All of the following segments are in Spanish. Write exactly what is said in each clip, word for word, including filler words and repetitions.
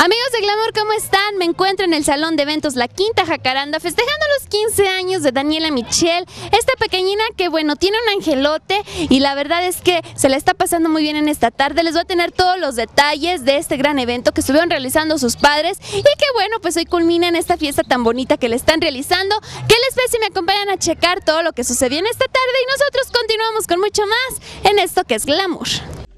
Amigos de Glamour, ¿cómo están? Me encuentro en el salón de eventos La Quinta Jacaranda festejando los quince años de Daniela Michelle, esta pequeñina que bueno, tiene un angelote y la verdad es que se la está pasando muy bien en esta tarde. Les voy a tener todos los detalles de este gran evento que estuvieron realizando sus padres y que bueno, pues hoy culmina en esta fiesta tan bonita que le están realizando. ¿Qué les parece si me acompañan a checar todo lo que sucedió en esta tarde y nosotros continuamos con mucho más en esto que es Glamour?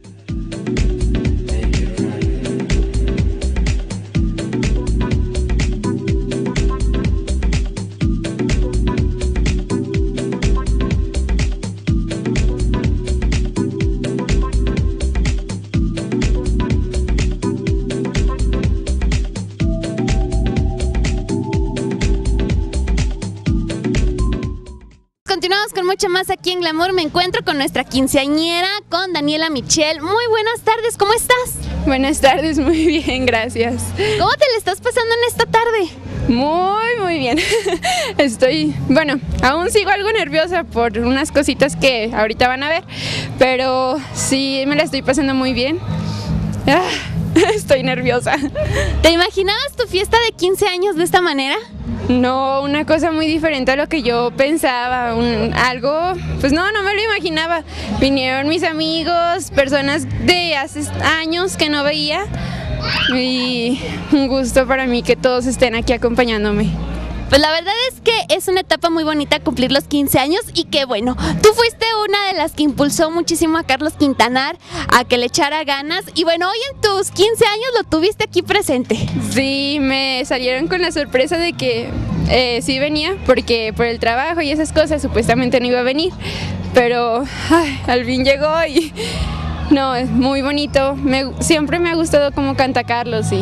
Continuamos con mucho más aquí en Glamour. Me encuentro con nuestra quinceañera, con Daniela Michelle. Muy buenas tardes, ¿cómo estás? Buenas tardes, muy bien, gracias. ¿Cómo te le estás pasando en esta tarde? Muy, muy bien. Estoy, bueno, aún sigo algo nerviosa por unas cositas que ahorita van a ver, pero sí me la estoy pasando muy bien. Ah, estoy nerviosa. ¿Te imaginabas tu fiesta de quince años de esta manera? No, una cosa muy diferente a lo que yo pensaba, un, algo, pues no, no me lo imaginaba. Vinieron mis amigos, personas de hace años que no veía y un gusto para mí que todos estén aquí acompañándome. Pues la verdad es que es una etapa muy bonita cumplir los quince años y que bueno, tú fuiste una de las que impulsó muchísimo a Carlos Quintanar a que le echara ganas y bueno, hoy en tus quince años lo tuviste aquí presente. Sí, me salieron con la sorpresa de que eh, sí venía porque por el trabajo y esas cosas supuestamente no iba a venir, pero ay, al fin llegó y no, es muy bonito, me, siempre me ha gustado cómo canta Carlos y,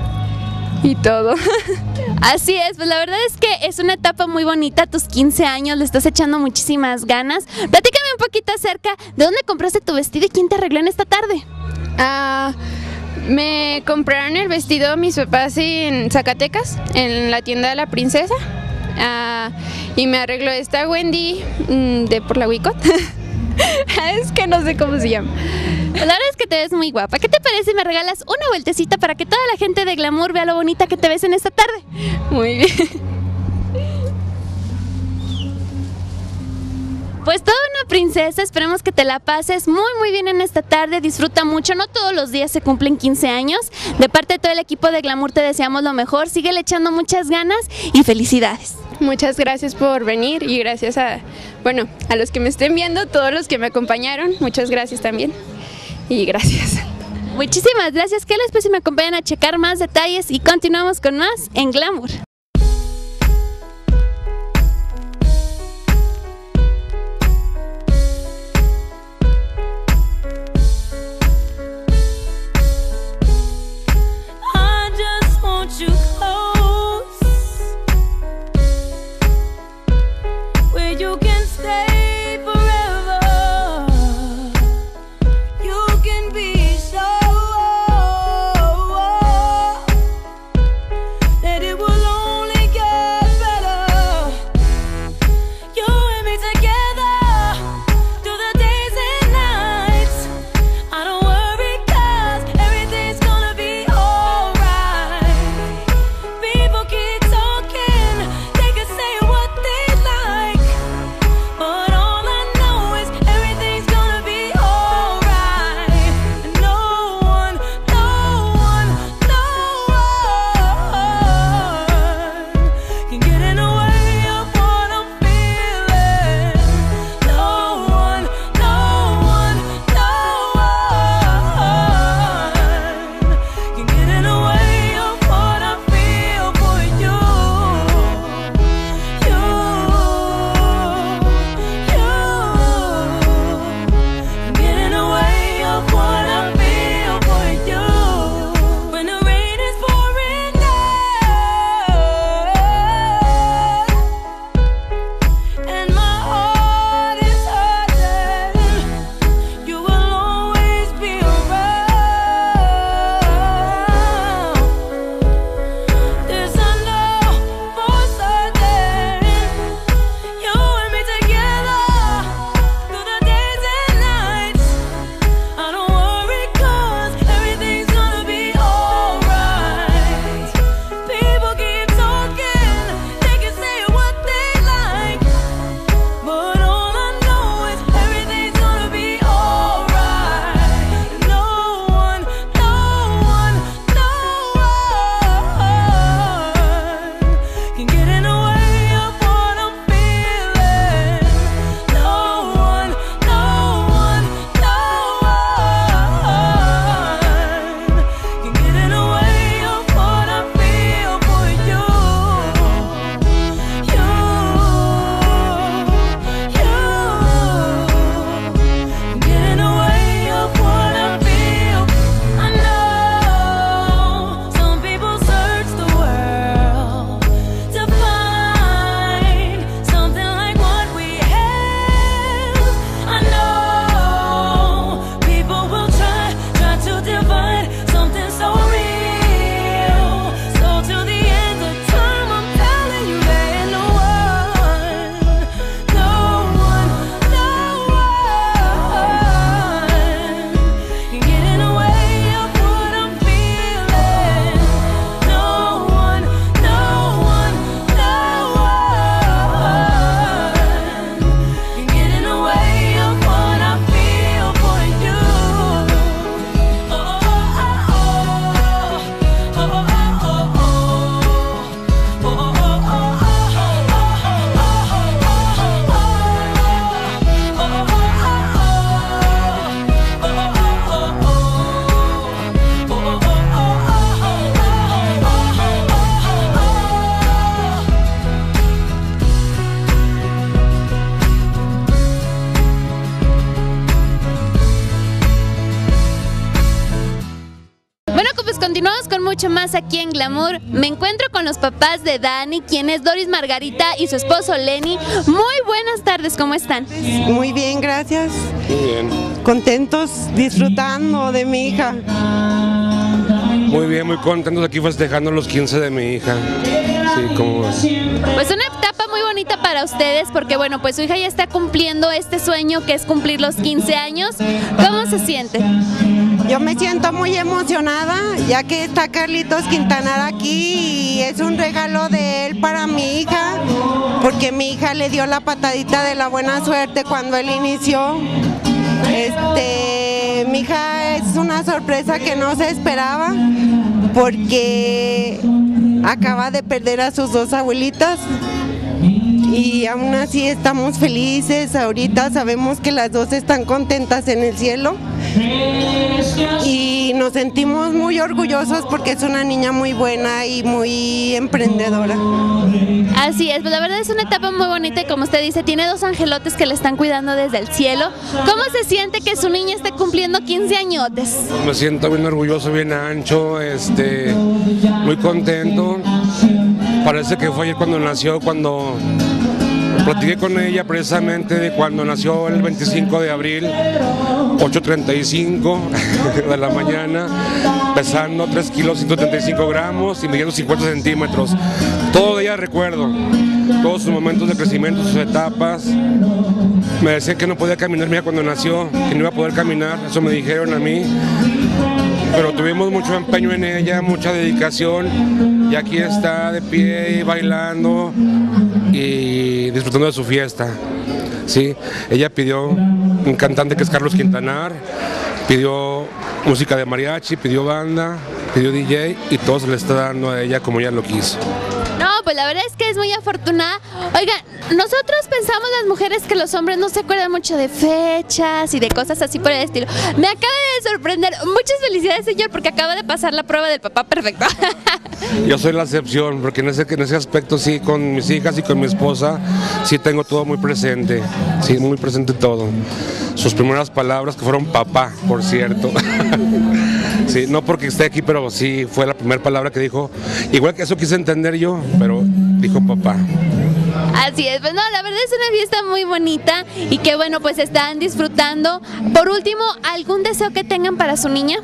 y todo. Así es, pues la verdad es que es una etapa muy bonita, tus quince años, le estás echando muchísimas ganas. Platícame un poquito acerca de dónde compraste tu vestido y quién te arregló en esta tarde. Ah, me compraron el vestido mis papás en Zacatecas, en la tienda de la princesa, ah, y me arregló esta Wendy mmm, de por la Wicot. Es que no sé cómo se llama. La verdad es que te ves muy guapa. ¿Qué te parece si me regalas una vueltecita para que toda la gente de Glamour vea lo bonita que te ves en esta tarde? Muy bien. Pues toda una princesa, esperemos que te la pases muy muy bien en esta tarde, disfruta mucho, no todos los días se cumplen quince años, de parte de todo el equipo de Glamour te deseamos lo mejor, síguele echando muchas ganas y felicidades. Muchas gracias por venir y gracias a, bueno, a los que me estén viendo, todos los que me acompañaron, muchas gracias también y gracias. Muchísimas gracias, ¿qué les parece si me acompañan a checar más detalles y continuamos con más en Glamour? It will continuamos con mucho más aquí en Glamour. Me encuentro con los papás de Dani, quien es Doris Margarita y su esposo Lenny. Muy buenas tardes, ¿cómo están? Muy bien, gracias. Muy bien. Contentos, disfrutando de mi hija. Muy bien, muy contentos aquí festejando los quince de mi hija. Sí, ¿cómo es? Pues una etapa muy bonita para ustedes porque bueno, pues su hija ya está cumpliendo este sueño que es cumplir los quince años. ¿Cómo se siente? Yo me siento muy emocionada ya que está Carlitos Quintanar aquí y es un regalo de él para mi hija porque mi hija le dio la patadita de la buena suerte cuando él inició. Este, mi hija es una sorpresa que no se esperaba porque acaba de perder a sus dos abuelitas y aún así estamos felices. Ahorita sabemos que las dos están contentas en el cielo y nos sentimos muy orgullosos porque es una niña muy buena y muy emprendedora. Así es, pues la verdad es una etapa muy bonita y como usted dice, tiene dos angelotes que le están cuidando desde el cielo. ¿Cómo se siente que su niña esté cumpliendo quince añotes? Me siento bien orgulloso, bien ancho, este, muy contento. Parece que fue ayer cuando nació, cuando platiqué con ella precisamente de cuando nació el veinticinco de abril, ocho treinta y cinco de la mañana, pesando tres kilos ciento treinta y cinco gramos y midiendo cincuenta centímetros. Todo de ella recuerdo, todos sus momentos de crecimiento, sus etapas. Me decían que no podía caminar mira cuando nació, que no iba a poder caminar, eso me dijeron a mí. Pero tuvimos mucho empeño en ella, mucha dedicación y aquí está de pie, bailando y disfrutando de su fiesta. Sí, ella pidió un cantante que es Carlos Quintanar, pidió música de mariachi, pidió banda, pidió D J y todo se le está dando a ella como ella lo quiso. No, pues la verdad es que es muy afortunada. Oigan, nosotros pensamos las mujeres que los hombres no se acuerdan mucho de fechas y de cosas así por el estilo. Me acaba de sorprender. Muchas felicidades, señor, porque acaba de pasar la prueba del papá perfecto. Yo soy la excepción, porque en ese, en ese aspecto sí, con mis hijas y con mi esposa, sí tengo todo muy presente, sí, muy presente todo. Sus primeras palabras que fueron papá, por cierto. Sí, no porque esté aquí, pero sí fue la primera palabra que dijo. Igual que eso quise entender yo, pero dijo papá. Así es, pues no, la verdad es una fiesta muy bonita y que bueno, pues están disfrutando. Por último, ¿algún deseo que tengan para su niña?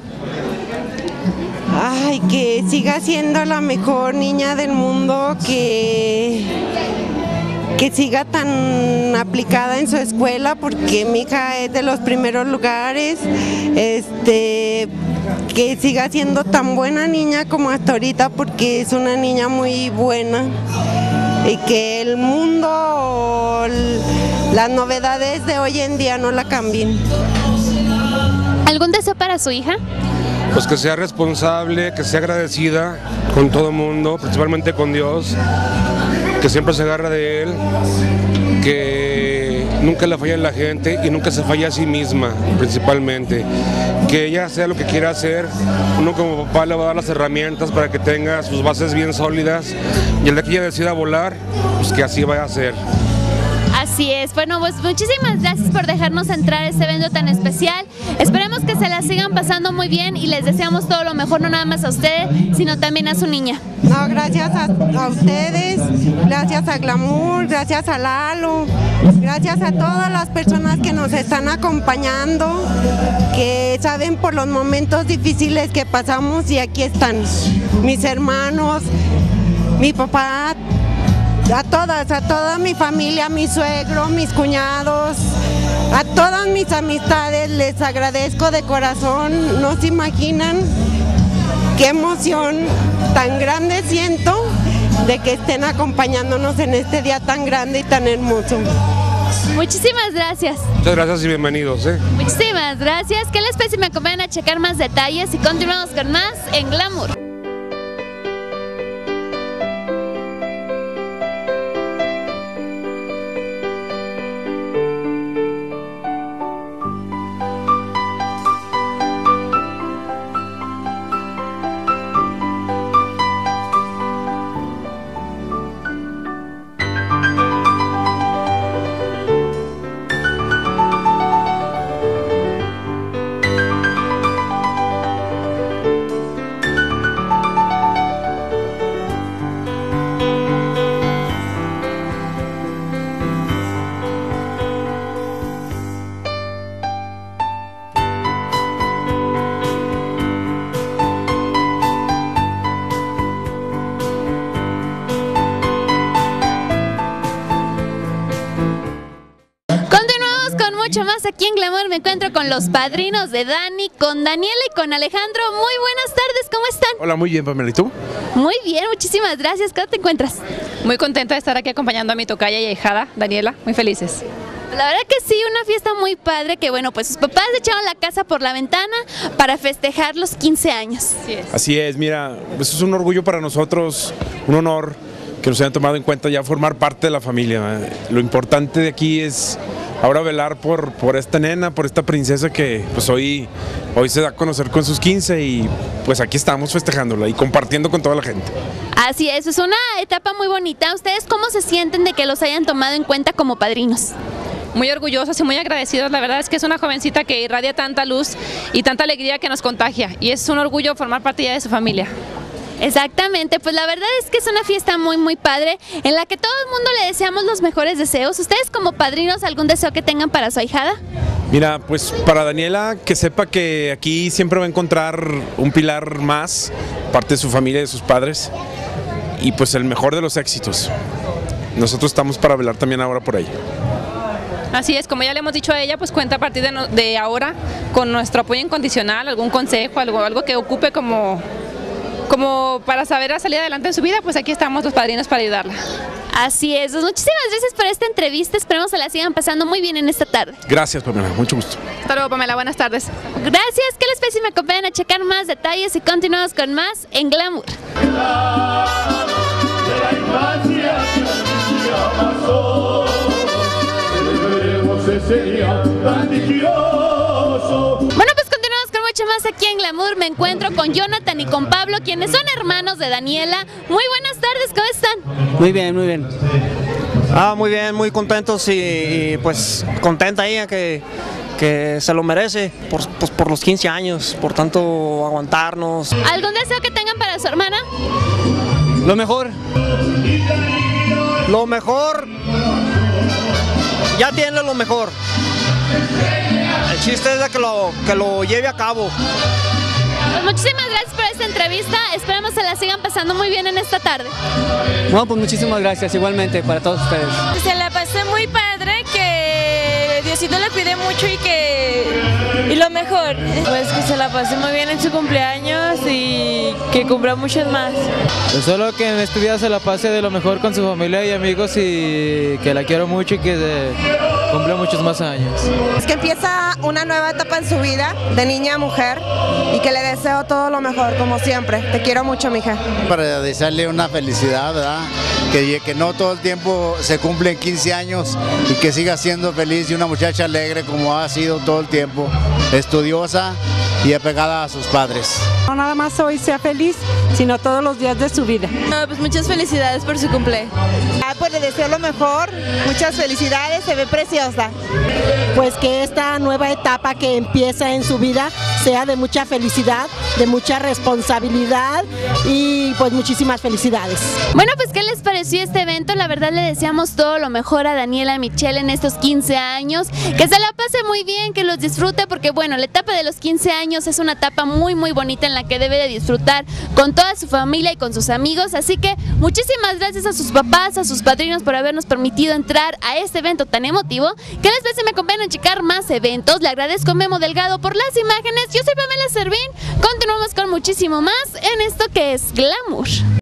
Ay, que siga siendo la mejor niña del mundo, que, que siga tan aplicada en su escuela, porque mi hija es de los primeros lugares, este, que siga siendo tan buena niña como hasta ahorita, porque es una niña muy buena, y que el mundo, las novedades de hoy en día no la cambien. ¿Algún deseo para su hija? Pues que sea responsable, que sea agradecida con todo el mundo, principalmente con Dios, que siempre se agarra de Él, que nunca le falla a la gente y nunca se falla a sí misma, principalmente. Que ella sea lo que quiera hacer, uno como papá le va a dar las herramientas para que tenga sus bases bien sólidas y el día que ella decida volar, pues que así vaya a ser. Así es, bueno, pues muchísimas gracias por dejarnos entrar a este evento tan especial. Esperemos que se la sigan pasando muy bien y les deseamos todo lo mejor, no nada más a ustedes, sino también a su niña. No, gracias a, a ustedes, gracias a Glamour, gracias a Lalo, gracias a todas las personas que nos están acompañando, que saben por los momentos difíciles que pasamos y aquí están mis hermanos, mi papá, a todas, a toda mi familia, mi suegro, mis cuñados, a todas mis amistades les agradezco de corazón. No se imaginan qué emoción tan grande siento de que estén acompañándonos en este día tan grande y tan hermoso. Muchísimas gracias. Muchas gracias y bienvenidos. ¿eh? Muchísimas gracias. ¿Qué les parece si me acompañan a checar más detalles y continuamos con más en Glamour? mucho más aquí en Glamour. Me encuentro con los padrinos de Dani, con Daniela y con Alejandro. Muy buenas tardes, ¿cómo están? Hola, muy bien, Pamela, ¿y tú? Muy bien, muchísimas gracias. ¿Cómo te encuentras? Muy contenta de estar aquí acompañando a mi tocaya y ahijada, Daniela, muy felices. La verdad que sí, una fiesta muy padre, que bueno, pues sus papás echaron la casa por la ventana para festejar los quince años. Así es. Así es, mira, eso es un orgullo para nosotros, un honor que nos hayan tomado en cuenta ya formar parte de la familia. Lo importante de aquí es ahora velar por, por esta nena, por esta princesa que pues hoy, hoy se da a conocer con sus quince y pues aquí estamos festejándola y compartiendo con toda la gente. Así es, es una etapa muy bonita. ¿Ustedes cómo se sienten de que los hayan tomado en cuenta como padrinos? Muy orgullosos y muy agradecidos, la verdad es que es una jovencita que irradia tanta luz y tanta alegría que nos contagia y es un orgullo formar parte ya de su familia. Exactamente, pues la verdad es que es una fiesta muy muy padre en la que todo el mundo le deseamos los mejores deseos. ¿Ustedes como padrinos algún deseo que tengan para su ahijada? Mira, pues para Daniela, que sepa que aquí siempre va a encontrar un pilar más, parte de su familia y de sus padres, y pues el mejor de los éxitos. Nosotros estamos para velar también ahora por ella. Así es, como ya le hemos dicho a ella, pues cuenta a partir de, no, de ahora con nuestro apoyo incondicional, algún consejo, algo, algo que ocupe como, como para saber salir adelante en su vida, pues aquí estamos los padrinos para ayudarla. Así es, pues muchísimas gracias por esta entrevista, esperemos que la sigan pasando muy bien en esta tarde. Gracias, Pamela, mucho gusto. Hasta luego, Pamela, buenas tardes. Gracias, ¿qué les parece si me acompañan a checar más detalles y continuamos con más en Glamour? Bueno, pues continuamos con mucho más aquí en Glamour. Me encuentro con Jonathan y con Pablo, quienes son hermanos de Daniela. Muy buenas tardes, ¿cómo están? Muy bien, muy bien. Ah, muy bien, muy contentos y, y pues contenta ella que, que se lo merece por, pues, por los quince años, por tanto aguantarnos. ¿Algún deseo que tengan para su hermana? Lo mejor. Lo mejor. Ya tiene lo mejor. El chiste es de que lo, que lo lleve a cabo. Pues muchísimas gracias por esta entrevista. Esperamos se la sigan pasando muy bien en esta tarde. Bueno, pues muchísimas gracias, igualmente para todos ustedes. Se la pasé muy padre, que Diosito le cuide mucho y que y lo mejor. Pues que se la pase muy bien en su cumpleaños y que cumpla muchos más. Pues solo que en este día se la pase de lo mejor con su familia y amigos y que la quiero mucho y que se cumpla muchos más años. Es que empieza una nueva etapa en su vida, de niña a mujer, y que le deseo todo lo mejor, como siempre. Te quiero mucho, mija. Para desearle una felicidad, ¿verdad? Que, que no todo el tiempo se cumplen quince años y que siga siendo feliz y una muchacha alegre como ha sido todo el tiempo, estudiosa y apegada a sus padres. No nada más hoy sea feliz, sino todos los días de su vida. No, pues muchas felicidades por su cumpleaños. Ah, pues le deseo lo mejor, muchas felicidades, se ve preciosa. Pues que esta nueva etapa que empieza en su vida sea de mucha felicidad, de mucha responsabilidad y pues muchísimas felicidades. Bueno, pues ¿qué les pareció este evento? La verdad le deseamos todo lo mejor a Daniela Michelle en estos quince años, que se la pase muy bien, que los disfrute, porque bueno, la etapa de los quince años es una etapa muy muy bonita en la que debe de disfrutar con toda su familia y con sus amigos, así que muchísimas gracias a sus papás, a sus padrinos por habernos permitido entrar a este evento tan emotivo. ¿Qué les parece si me acompañan a checar más eventos? Le agradezco a Memo Delgado por las imágenes, yo soy Pamela Servín, continuamos con muchísimo más en esto que es Glamour.